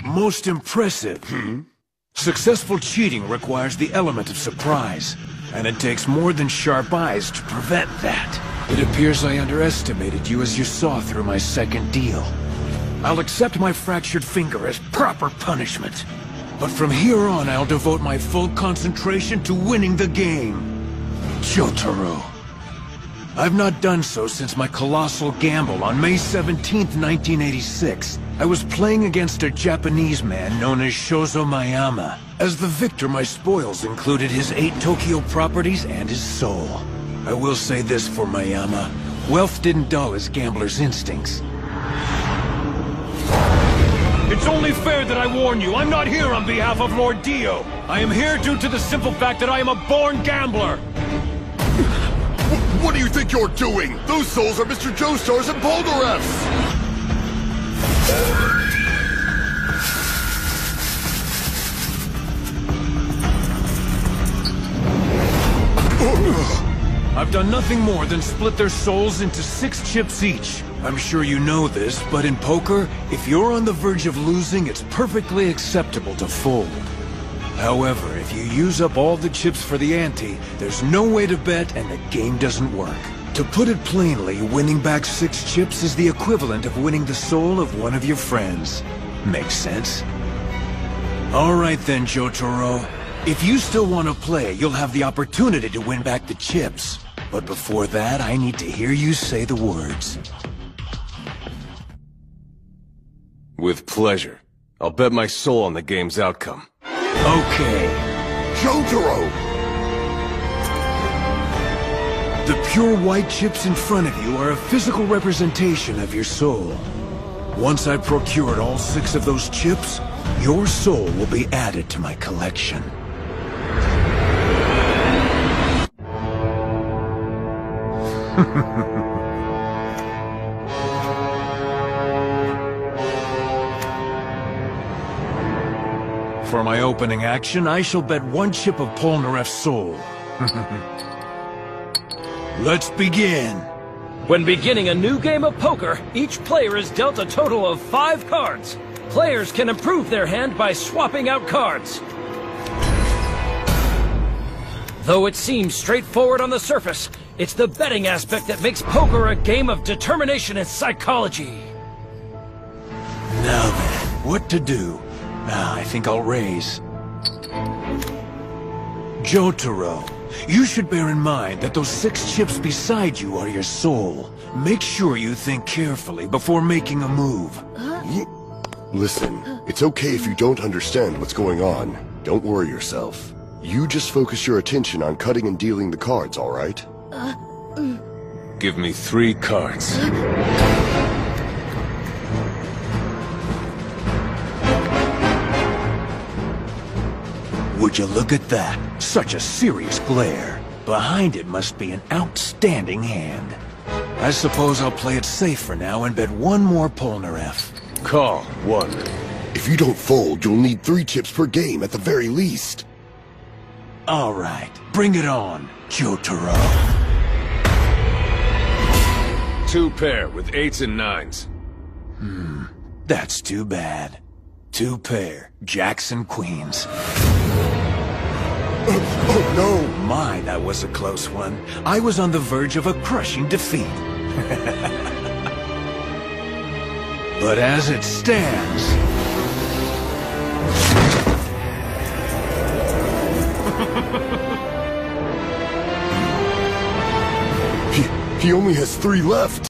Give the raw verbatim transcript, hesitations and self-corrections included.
Most impressive. Hmm? Successful cheating requires the element of surprise, and it takes more than sharp eyes to prevent that. It appears I underestimated you as you saw through my second deal. I'll accept my fractured finger as proper punishment. But from here on, I'll devote my full concentration to winning the game. Jotaro. I've not done so since my colossal gamble on May seventeenth, nineteen eighty-six. I was playing against a Japanese man known as Shozo Mayama. As the victor, my spoils included his eight Tokyo properties and his soul. I will say this for Mayama. Wealth didn't dull his gambler's instincts. It's only fair that I warn you, I'm not here on behalf of Lord Dio. I am here due to the simple fact that I am a born gambler. What do you think you're doing? Those souls are Mister Joestar's and Polnareff's! I've done nothing more than split their souls into six chips each. I'm sure you know this, but in poker, if you're on the verge of losing, it's perfectly acceptable to fold. However, if you use up all the chips for the ante, there's no way to bet and the game doesn't work. To put it plainly, winning back six chips is the equivalent of winning the soul of one of your friends. Makes sense? Alright then, Jotaro. If you still want to play, you'll have the opportunity to win back the chips. But before that, I need to hear you say the words. With pleasure. I'll bet my soul on the game's outcome. Okay. Jotaro! The pure white chips in front of you are a physical representation of your soul. Once I've procured all six of those chips, your soul will be added to my collection. For my opening action, I shall bet one chip of Polnareff's soul. Let's begin. When beginning a new game of poker, each player is dealt a total of five cards. Players can improve their hand by swapping out cards. Though it seems straightforward on the surface, it's the betting aspect that makes poker a game of determination and psychology. Now then, what to do? Ah, I think I'll raise. Jotaro, you should bear in mind that those six chips beside you are your soul. Make sure you think carefully before making a move. Listen, it's okay if you don't understand what's going on. Don't worry yourself. You just focus your attention on cutting and dealing the cards, alright? Give me three cards. Would you look at that? Such a serious glare. Behind it must be an outstanding hand. I suppose I'll play it safe for now and bet one more Polnareff. Call, one. If you don't fold, you'll need three chips per game at the very least. All right, bring it on, Jotaro. Two pair with eights and nines. Hmm, that's too bad. Two pair, jacks and queens. Oh, oh no! My, that was a close one. I was on the verge of a crushing defeat. But as it stands... he, he only has three left.